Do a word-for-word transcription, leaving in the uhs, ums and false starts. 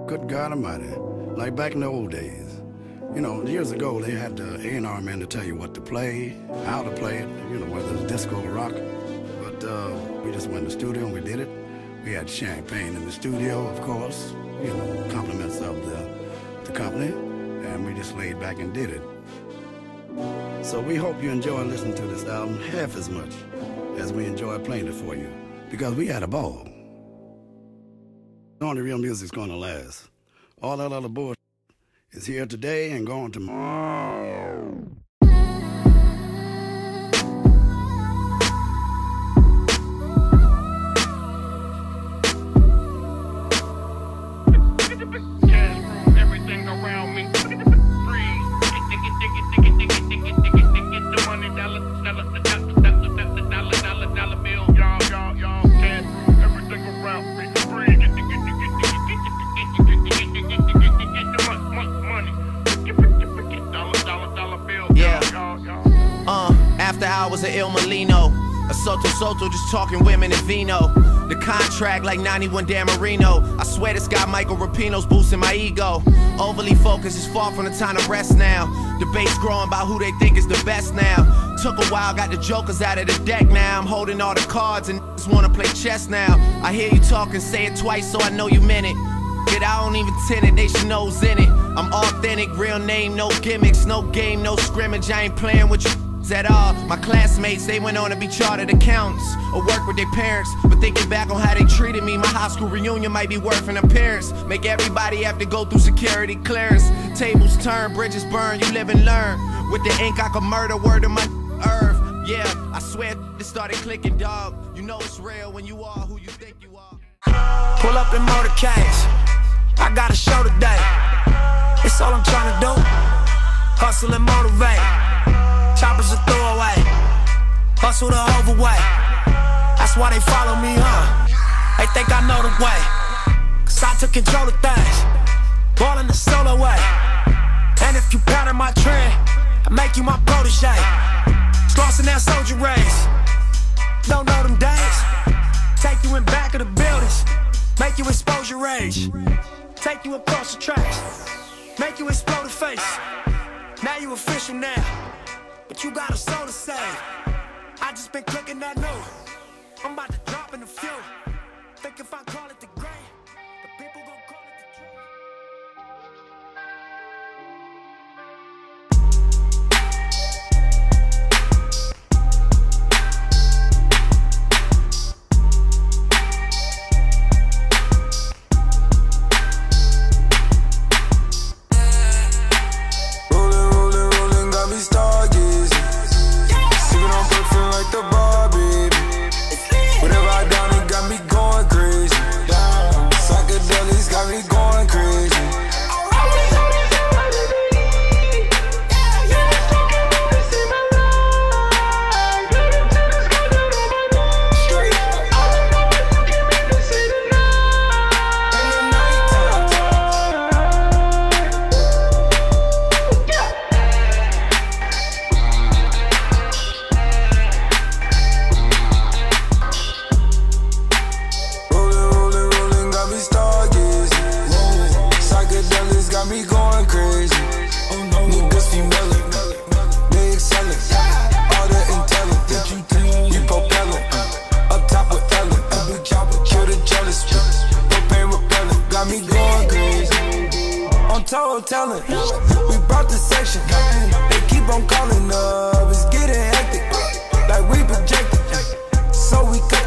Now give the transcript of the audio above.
good God Almighty, like back in the old days. You know, years ago, they had the A and R man to tell you what to play, how to play it, you know, whether it's disco or rock. But uh, we just went in the studio and we did it. We had champagne in the studio, of course, you know, compliments of the, the company, and we just laid back and did it. So we hope you enjoy listening to this album half as much as we enjoy playing it for you, because we had a ball. Only real music's gonna last. All that other bullshit is here today and gone tomorrow. Everything around me freeze. The money, dollar, dollar, dollar, dollar, dollar, dollar bill. Y'all, y'all, y'all, cash. Everything around me freeze. Uh, after hours of Il Molino, a Soto Soto just talking women and vino. The contract like ninety-one Dan Marino. I swear this guy Michael Rapino's boosting my ego. Overly focused is far from the time to rest now. Debates growing about who they think is the best now. Took a while, got the jokers out of the deck now. I'm holding all the cards and just wanna play chess now. I hear you talking, say it twice so I know you meant it. Yet I don't even tend it, they should know's in it. I'm authentic, real name, no gimmicks, no game, no scrimmage. I ain't playing with you at all. My classmates, they went on to be chartered accountants or work with their parents. But thinking back on how they treated me, my high school reunion might be worth an appearance. Make everybody have to go through security clearance. Tables turn, bridges burn, you live and learn. With the ink I could murder, word of my earth. Yeah, I swear it started clicking, dog. You know it's real when you are who you think you are. Pull up in motorcades, I got a show today. It's all I'm trying to do. Hustle and motivate. Choppers a throwaway. Hustle the overweight. That's why they follow me, huh? They think I know the way. Cause I took control of things. Ballin' the solo way. And if you pattern my trend, I make you my protege. Crossing that soldier race. Don't know them days. Take you in back of the buildings. Make you expose your rage. Take you across the tracks. Make you explode the face. Now you official now, but you got a soul to save. I just been cooking that note. I'm about to drop in the few. Think if I call it the grain, the people gon' call it the truth. Talent. We brought the section. They keep on calling up. It's getting hectic. Like we projected. So we